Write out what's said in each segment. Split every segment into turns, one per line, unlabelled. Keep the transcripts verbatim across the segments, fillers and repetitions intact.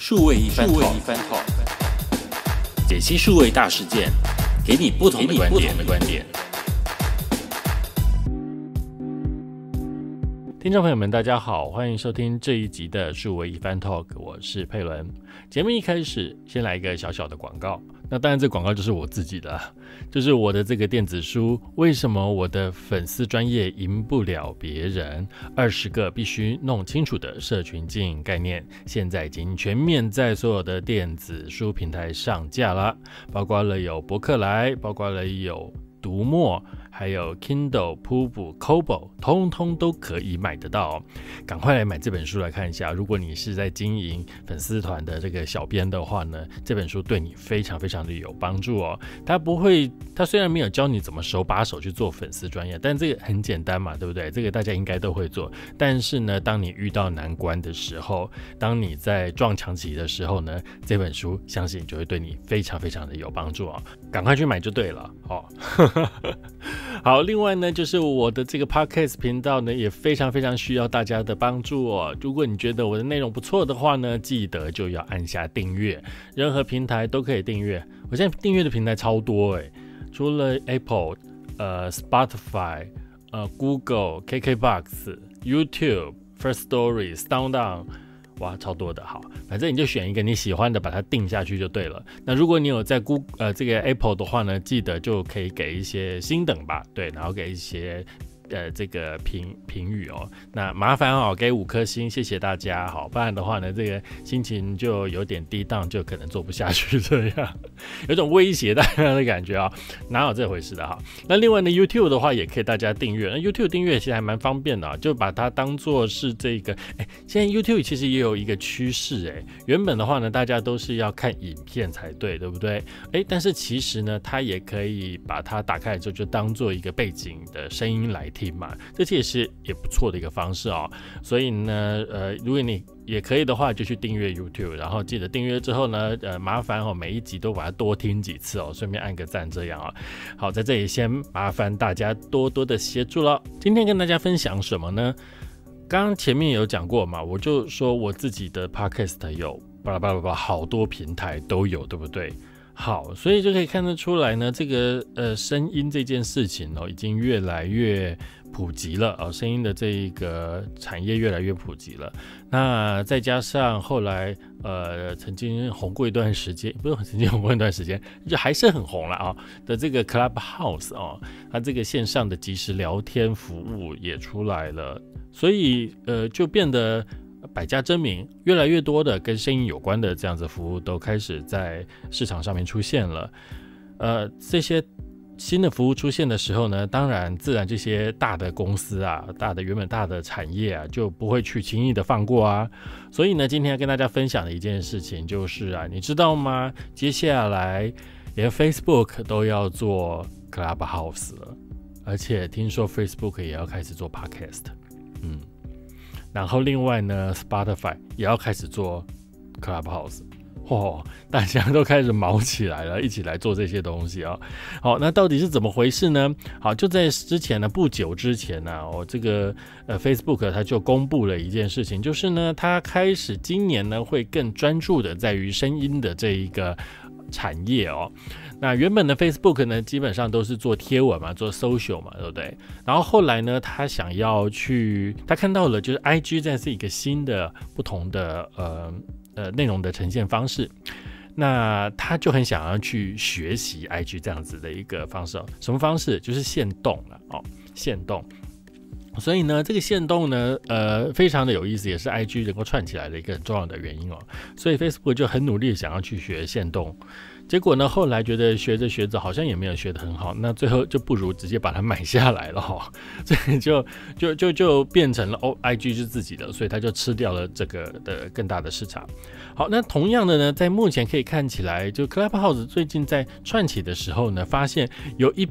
数位一番 Talk， 解析数位大事件，给你不同的观点。听众朋友们，大家好，欢迎收听这一集的数位一番 Talk， 我是佩伦。节目一开始，先来一个小小的广告。那当然，这广告就是我自己的，就是我的这个电子书《为什么我的粉丝专业赢不了别人？二十个必须弄清楚的社群经营概念》，现在已经全面在所有的电子书平台上架了，包括了有博客来，包括了有读墨，还有 Kindle、Pubu、Kobo， 通通都可以买得到。赶快来买这本书来看一下。如果你是在经营粉丝团的这个小编的话呢，这本书对你非常非常的有帮助哦。它不会，它虽然没有教你怎么手把手去做粉丝专业，但这个很简单嘛，对不对？这个大家应该都会做。但是呢，当你遇到难关的时候，当你在撞墙期的时候呢，这本书相信就会对你非常非常的有帮助哦。赶快去买就对了哦。好，另外呢，就是我的这个 podcast 频道呢，也非常非常需要大家的帮助哦。如果你觉得我的内容不错的话呢，记得就要按下订阅，任何平台都可以订阅。我现在订阅的平台超多诶，除了 Apple、呃 Spotify、呃 Google、K K Box、YouTube、First Story、SoundOn。哇，超多的。好，反正你就选一个你喜欢的，把它定下去就对了。那如果你有在 Google 呃这个 Apple 的话呢，记得就可以给一些星等吧，对，然后给一些呃这个评评语哦。那麻烦哦，给五颗星，谢谢大家。好，不然的话呢，这个心情就有点低档，就可能做不下去这样，有种威胁大家的感觉啊、哦，哪有这回事的哈？那另外呢 ，YouTube 的话也可以大家订阅。那 YouTube 订阅其实还蛮方便的、啊，就把它当做是这个。哎，现在 YouTube 其实也有一个趋势，哎，原本的话呢，大家都是要看影片才对，对不对？哎，但是其实呢，它也可以把它打开之后，就当做一个背景的声音来听嘛，这其实是也不错的一个方式哦。所以呢，呃，如果你也可以的话，就去订阅 YouTube， 然后记得订阅之后呢，呃，麻烦哦，每一集都把它多听几次哦，顺便按个赞这样啊、哦。好，在这里先麻烦大家多多的协助了。今天跟大家分享什么呢？刚刚前面有讲过嘛，我就说我自己的 Podcast 有巴拉巴拉巴拉好多平台都有，对不对？好，所以就可以看得出来呢，这个呃声音这件事情哦，已经越来越普及了啊、哦，声音的这一个产业越来越普及了。那再加上后来呃曾经红过一段时间，不是曾经红过一段时间，就还是很红了啊、哦、的这个 Clubhouse 哦，它这个线上的即时聊天服务也出来了，所以呃就变得百家争鸣，越来越多的跟声音有关的这样子服务都开始在市场上面出现了。呃，这些新的服务出现的时候呢，当然自然这些大的公司啊，大的原本大的产业啊，就不会去轻易的放过啊。所以呢，今天要跟大家分享的一件事情就是啊，你知道吗？接下来连 Facebook 都要做 Clubhouse 了，而且听说 Facebook 也要开始做 Podcast， 嗯。然后另外呢 Spotify 也要开始做 Clubhouse， 哦，大家都开始忙起来了，一起来做这些东西啊、哦。好，那到底是怎么回事呢？好，就在之前呢，不久之前呢、啊，我、哦、这个呃 Facebook 它就公布了一件事情，就是呢，它开始今年呢会更专注的在于声音的这一个产业哦。那原本的 Facebook 呢，基本上都是做贴文嘛，做 social 嘛，对不对？然后后来呢，他想要去，他看到了就是 I G 这是一个新的、不同的呃呃内容的呈现方式，那他就很想要去学习 I G 这样子的一个方式哦。什么方式？就是限动了哦，限动。所以呢，这个限动呢，呃，非常的有意思，也是 I G 能够串起来的一个很重要的原因哦。所以 Facebook 就很努力想要去学限动。结果呢，后来觉得学着学着好像也没有学得很好，那最后就不如直接把它买下来了哈、哦，所以就就就就变成了哦 ，I G 是自己的，所以他就吃掉了这个的更大的市场。好，那同样的呢，在目前可以看起来，就 Clubhouse 最近在串起的时候呢，发现有一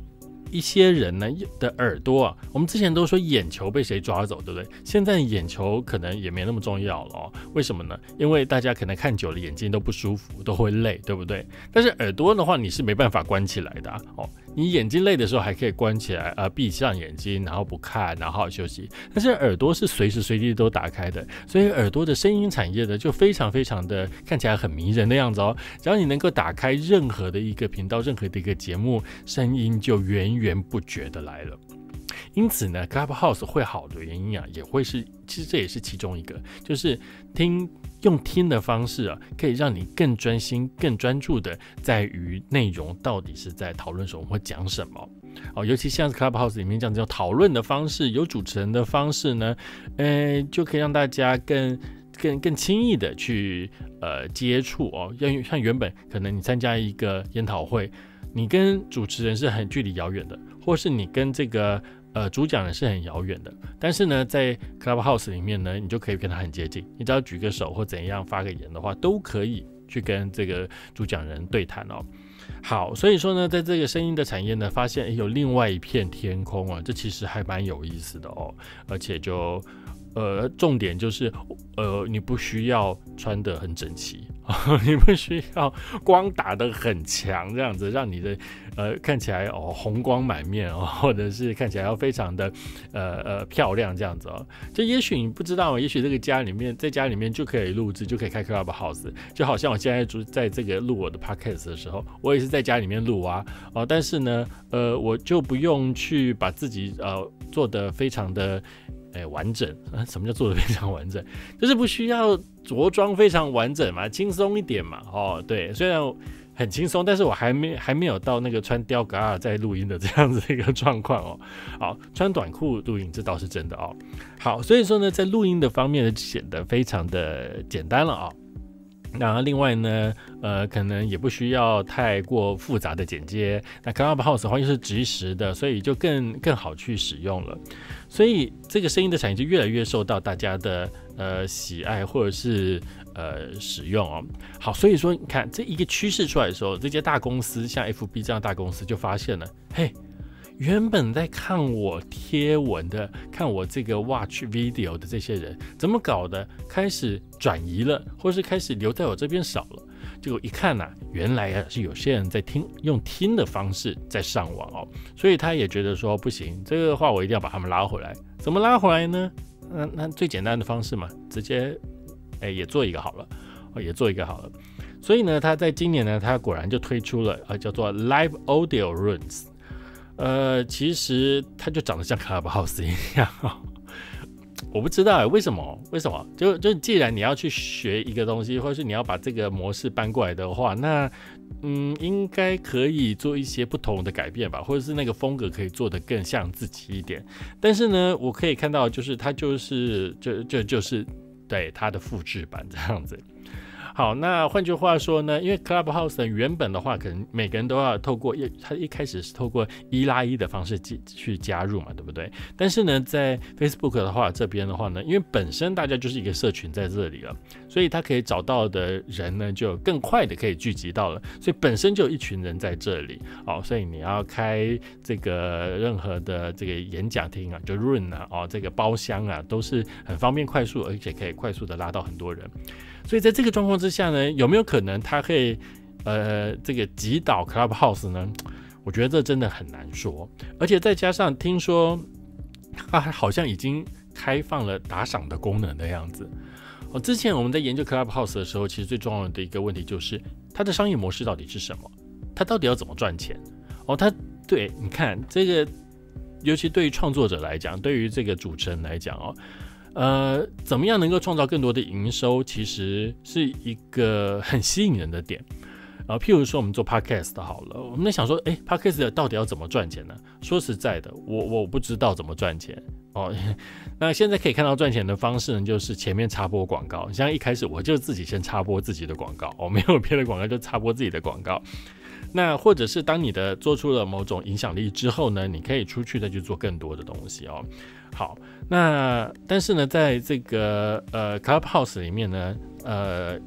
一些人呢的耳朵啊，我们之前都说眼球被谁抓走，对不对？现在眼球可能也没那么重要了哦。为什么呢？因为大家可能看久了眼睛都不舒服，都会累，对不对？但是耳朵的话，你是没办法关起来的、啊、哦。你眼睛累的时候还可以关起来，呃，闭上眼睛，然后不看，然后好好休息。但是耳朵是随时随地都打开的，所以耳朵的声音产业呢，就非常非常的看起来很迷人的样子哦。只要你能够打开任何的一个频道，任何的一个节目，声音就源源不绝的来了。因此呢 Clubhouse 会好的原因啊，也会是，其实这也是其中一个，就是听用听的方式啊，可以让你更专心、更专注的在于内容到底是在讨论什么或讲什么。哦，尤其像 Clubhouse 里面这样子有讨论的方式，有主持人的方式呢，呃，就可以让大家更更更轻易的去呃接触哦。像原本可能你参加一个研讨会，你跟主持人是很距离遥远的，或是你跟这个呃主讲人是很遥远的，但是呢，在 Clubhouse 里面呢，你就可以跟他很接近，你只要举个手或怎样发个言的话，都可以去跟这个主讲人对谈哦。好，所以说呢，在这个声音的产业呢，发现有另外一片天空啊，这其实还蛮有意思的哦，而且就。呃，重点就是，呃，你不需要穿得很整齐，你不需要光打得很强，这样子让你的呃看起来哦红光满面哦，或者是看起来要非常的呃呃漂亮这样子哦。就也许你不知道，也许这个家里面在家里面就可以录制，就可以开 Clubhouse， 就好像我现在在这个录我的 Podcast 的时候，我也是在家里面录啊，哦，但是呢，呃，我就不用去把自己呃做得非常的。哎，完整啊？什么叫做的非常完整？就是不需要着装非常完整嘛，轻松一点嘛。哦，对，虽然很轻松，但是我还没还没有到那个穿吊嘎在录音的这样子一个状况哦。好，穿短裤录音这倒是真的哦。好，所以说呢，在录音的方面呢，显得非常的简单了啊、哦。那另外呢，呃，可能也不需要太过复杂的剪接。那 Clubhouse 的话又是即时的，所以就更更好去使用了。所以这个声音的产业就越来越受到大家的呃喜爱或者是呃使用哦。好，所以说你看这一个趋势出来的时候，这些大公司像 F B 这样大公司就发现了，嘿。原本在看我贴文的、看我这个 watch video 的这些人，怎么搞的？开始转移了，或是开始留在我这边少了。结果一看呐、啊，原来啊是有些人在听，用听的方式在上网哦，所以他也觉得说不行，这个话我一定要把他们拉回来。怎么拉回来呢？那那最简单的方式嘛，直接哎也做一个好了，哦也做一个好了。所以呢，他在今年呢，他果然就推出了呃叫做 Live Audio Rooms。呃，其实它就长得像 Clubhouse 一样、哦，我不知道为什么，为什么？就就既然你要去学一个东西，或者是你要把这个模式搬过来的话，那嗯，应该可以做一些不同的改变吧，或者是那个风格可以做得更像自己一点。但是呢，我可以看到，就是它就是就就就是对它的复制版这样子。好，那换句话说呢，因为 Clubhouse 原本的话，可能每个人都要透过一，他一开始是透过一拉一的方式去加入嘛，对不对？但是呢，在 Facebook 的话这边的话呢，因为本身大家就是一个社群在这里了，所以他可以找到的人呢，就更快的可以聚集到了，所以本身就有一群人在这里，哦，所以你要开这个任何的这个演讲厅啊，就 room 啊，哦，这个包厢啊，都是很方便快速，而且可以快速的拉到很多人。所以在这个状况之下呢，有没有可能它可以呃这个击倒 Clubhouse 呢？我觉得这真的很难说。而且再加上听说它好像已经开放了打赏的功能的样子。哦，之前我们在研究 Clubhouse 的时候，其实最重要的一个问题就是它的商业模式到底是什么？它到底要怎么赚钱？哦，它对，你看这个，尤其对于创作者来讲，对于这个主持人来讲哦。呃，怎么样能够创造更多的营收，其实是一个很吸引人的点。啊、呃，譬如说我们做 podcast 好了，我们在想说，哎 ，podcast 到底要怎么赚钱呢？说实在的，我我不知道怎么赚钱哦。那现在可以看到赚钱的方式呢，就是前面插播广告。像一开始我就自己先插播自己的广告，哦，没有别的广告，就插播自己的广告。那或者是当你的做出了某种影响力之后呢，你可以出去再去做更多的东西哦。好，那但是呢，在这个呃 Clubhouse 里面呢，呃，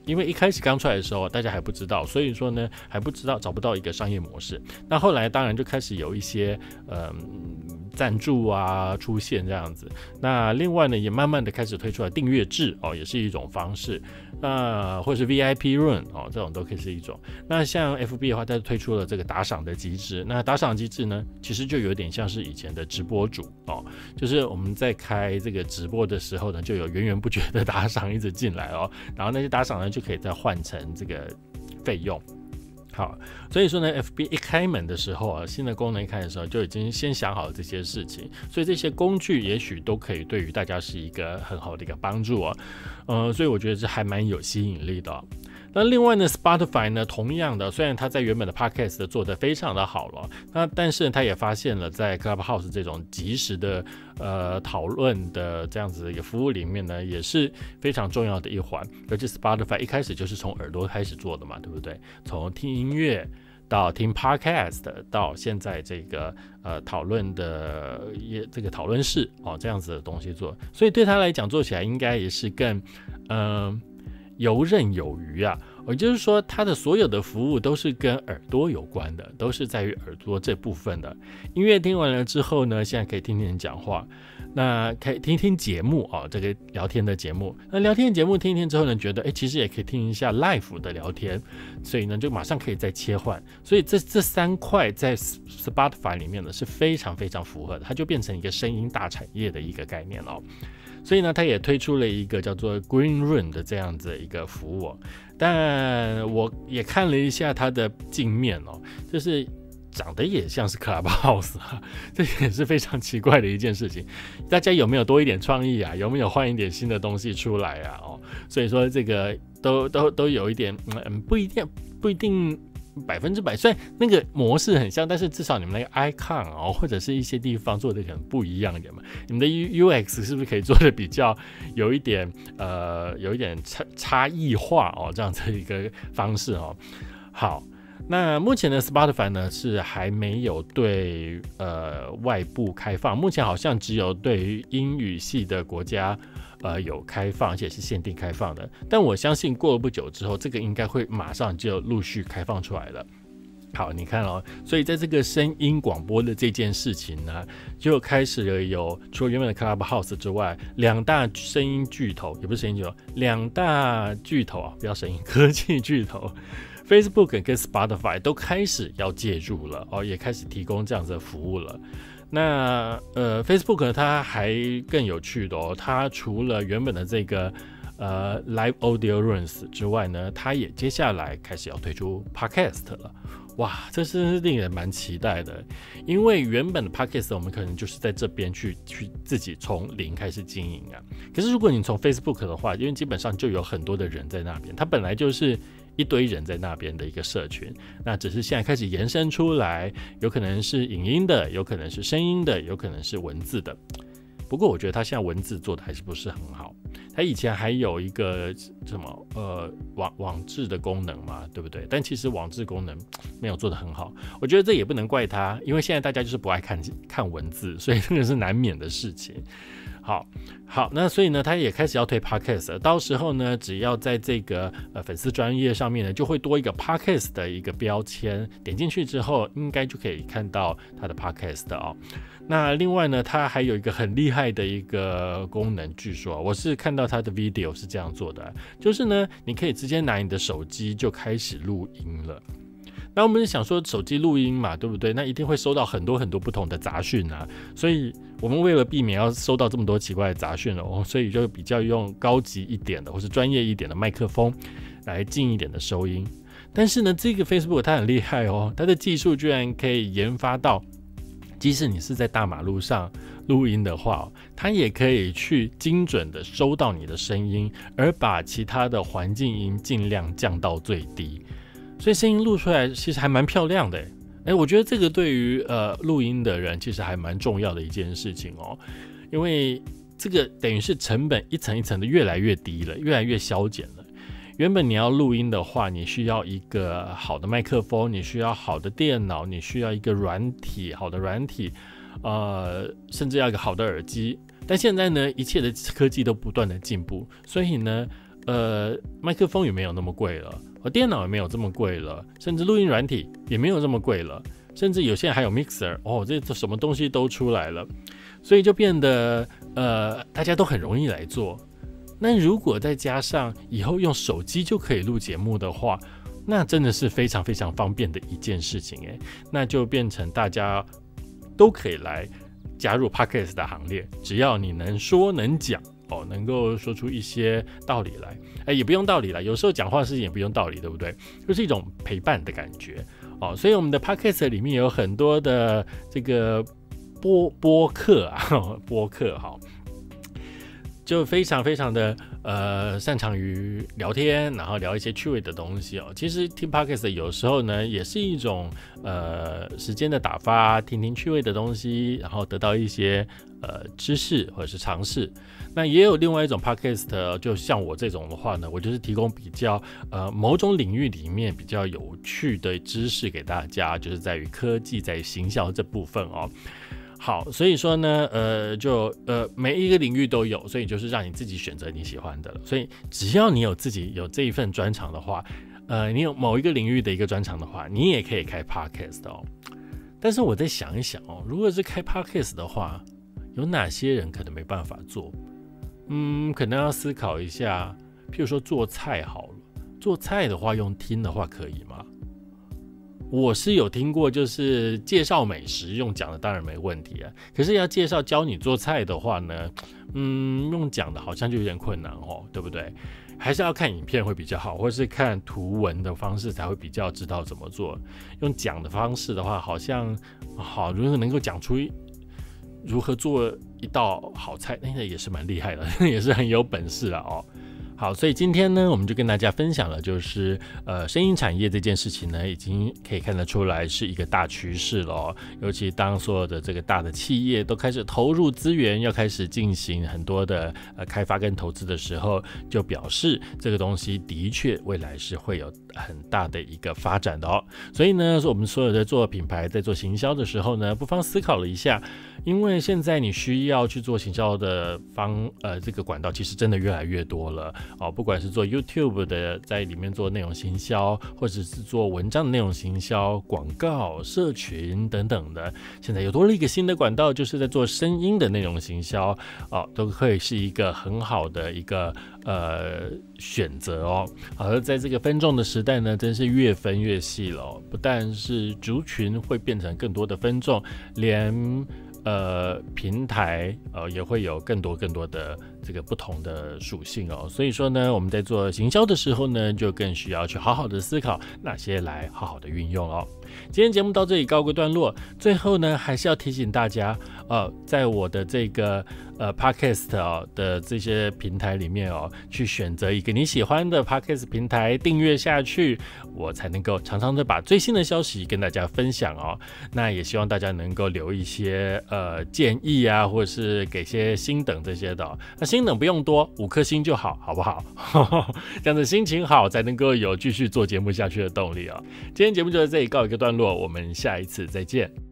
因为一开始刚出来的时候，大家还不知道，所以说呢，还不知道找不到一个商业模式。那后来当然就开始有一些呃赞助啊出现这样子。那另外呢，也慢慢的开始推出了订阅制哦，也是一种方式。那或者是 V I P Room 哦，这种都可以是一种。那像 F B 的话，它推出了这个打赏的机制。那打赏机制呢，其实就有点像是以前的直播主哦，就是我们在开这个直播的时候呢，就有源源不绝的打赏一直进来哦，然后那些打赏呢就可以再换成这个费用。好，所以说呢 ，F B 一开门的时候啊，新的功能一开的时候就已经先想好了这些事情，所以这些工具也许都可以对于大家是一个很好的一个帮助啊，呃，所以我觉得这还蛮有吸引力的哦。那另外呢 ，Spotify 呢，同样的，虽然它在原本的 Podcast 做得非常的好了，那但是它也发现了在 Clubhouse 这种即时的呃讨论的这样子的一个服务里面呢，也是非常重要的一环。尤其 Spotify 一开始就是从耳朵开始做的嘛，对不对？从听音乐到听 Podcast， 到现在这个呃讨论的也这个讨论室哦这样子的东西做，所以对他来讲做起来应该也是更嗯。呃游刃有余啊，也就是说，它的所有的服务都是跟耳朵有关的，都是在于耳朵这部分的。音乐听完了之后呢，现在可以听听人讲话，那可以听听节目啊、哦，这个聊天的节目。那聊天的节目听一听之后呢，觉得哎，其实也可以听一下 live 的聊天，所以呢，就马上可以再切换。所以这这三块在 Spotify 里面呢是非常非常符合的，它就变成一个声音大产业的一个概念哦。所以呢，它也推出了一个叫做 Green Room 的这样子一个服务、哦，但我也看了一下它的镜面哦，就是长得也像是 Clubhouse 啊，这也是非常奇怪的一件事情。大家有没有多一点创意啊？有没有换一点新的东西出来啊？哦，所以说这个都都都有一点，嗯，不一定不一定。百分之百，虽然那个模式很像，但是至少你们那个 icon 哦，或者是一些地方做的可能不一样一点嘛。你们的 U X 是不是可以做的比较有一点呃，有一点差差异化哦，这样子一个方式哦。好，那目前的 Spotify 呢是还没有对呃外部开放，目前好像只有对于英语系的国家。呃，有开放，而且是限定开放的。但我相信过了不久之后，这个应该会马上就陆续开放出来了。好，你看哦，所以在这个声音广播的这件事情呢，就开始了有除了原本的 Clubhouse 之外，两大声音巨头，也不是声音巨头，两大巨头啊，不要声音科技巨头。Facebook 跟 Spotify 都开始要介入了哦，也开始提供这样子的服务了。那呃 ，Facebook 呢，它还更有趣的哦，它除了原本的这个呃 Live Audio Rooms 之外呢，它也接下来开始要推出 Podcast 了。哇，这是令人蛮期待的，因为原本的 Podcast 我们可能就是在这边去去自己从零开始经营啊。可是如果你从 Facebook 的话，因为基本上就有很多的人在那边，它本来就是一堆人在那边的一个社群，那只是现在开始延伸出来，有可能是影音的，有可能是声音的，有可能是文字的。不过我觉得它现在文字做的还是不是很好，它以前还有一个什么呃网网志的功能嘛，对不对？但其实网志功能没有做得很好，我觉得这也不能怪它，因为现在大家就是不爱看看文字，所以这个是难免的事情。好好，那所以呢，他也开始要推 podcast 了，到时候呢，只要在这个呃粉丝专页上面呢，就会多一个 podcast 的一个标签，点进去之后，应该就可以看到他的 podcast 哦。那另外呢，它还有一个很厉害的一个功能，据说我是看到它的 video 是这样做的，就是呢，你可以直接拿你的手机就开始录音了。那我们想说手机录音嘛，对不对？那一定会收到很多很多不同的杂讯啊，所以我们为了避免要收到这么多奇怪的杂讯哦，所以就比较用高级一点的或是专业一点的麦克风来近一点的收音。但是呢，这个 Facebook 它很厉害哦，它的技术居然可以研发到，即使你是在大马路上录音的话，它也可以去精准的收到你的声音，而把其他的环境音尽量降到最低。所以声音录出来其实还蛮漂亮的，哎、欸，我觉得这个对于呃录音的人其实还蛮重要的一件事情哦，因为这个等于是成本一层一层的越来越低了，越来越削减了。原本你要录音的话，你需要一个好的麦克风，你需要好的电脑，你需要一个软体，好的软体，呃，甚至要一个好的耳机。但现在呢，一切的科技都不断的进步，所以呢。 呃，麦克风也没有那么贵了，我电脑也没有这么贵了，甚至录音软体也没有这么贵了，甚至有些人还有 mixer， 哦，这什么东西都出来了，所以就变得呃，大家都很容易来做。那如果再加上以后用手机就可以录节目的话，那真的是非常非常方便的一件事情哎，那就变成大家都可以来加入 Podcast 的行列，只要你能说能讲哦，能够说出一些道理来，哎，也不用道理啦，有时候讲话的事情也不用道理，对不对？就是一种陪伴的感觉哦。所以我们的 Podcast 里面有很多的这个播播客啊，播客好。就非常非常的呃擅长于聊天，然后聊一些趣味的东西哦。其实听 Podcast 有时候呢，也是一种呃时间的打发，听听趣味的东西，然后得到一些呃知识或者是尝试。那也有另外一种 Podcast， 就像我这种的话呢，我就是提供比较呃某种领域里面比较有趣的知识给大家，就是在于科技在行销这部分哦。好，所以说呢，呃，就呃每一个领域都有，所以就是让你自己选择你喜欢的了。所以只要你有自己有这一份专长的话，呃，你有某一个领域的一个专长的话，你也可以开 podcast 哦。但是我再想一想哦，如果是开 podcast 的话，有哪些人可能没办法做？嗯，可能要思考一下。譬如说做菜好了，做菜的话用听的话可以吗？我是有听过，就是介绍美食用讲的当然没问题啊，可是要介绍教你做菜的话呢，嗯，用讲的好像就有点困难哦，对不对？还是要看影片会比较好，或是看图文的方式才会比较知道怎么做。用讲的方式的话，好像好，如果能够讲出如何做一道好菜，那也是蛮厉害的，也是很有本事了哦。好，所以今天呢，我们就跟大家分享了，就是呃，声音产业这件事情呢，已经可以看得出来是一个大趋势了哦。尤其当所有的这个大的企业都开始投入资源，要开始进行很多的呃开发跟投资的时候，就表示这个东西的确未来是会有很大的一个发展的哦。所以呢，我们所有的做品牌在做行销的时候呢，不妨思考了一下，因为现在你需要去做行销的方呃这个管道，其实真的越来越多了。哦，不管是做 YouTube 的，在里面做内容行销，或者是做文章的内容行销、广告、社群等等的，现在又多了一个新的管道，就是在做声音的内容行销，哦，都可以是一个很好的一个呃选择哦。而在这个分众的时代呢，真是越分越细了哦，不但是族群会变成更多的分众，连呃平台呃也会有更多更多的这个不同的属性哦。所以说呢，我们在做行销的时候呢，就更需要去好好的思考哪些来好好的运用哦。今天节目到这里告个段落，最后呢，还是要提醒大家，呃，在我的这个呃 podcast 哦的这些平台里面哦，去选择一个你喜欢的 podcast 平台订阅下去，我才能够常常的把最新的消息跟大家分享哦。那也希望大家能够留一些呃建议啊，或者是给些星等这些的哦。那星等不用多，五颗星就好，好不好？这样子心情好，才能够有继续做节目下去的动力哦。今天节目就在这里告一个段落，我们下一次再见。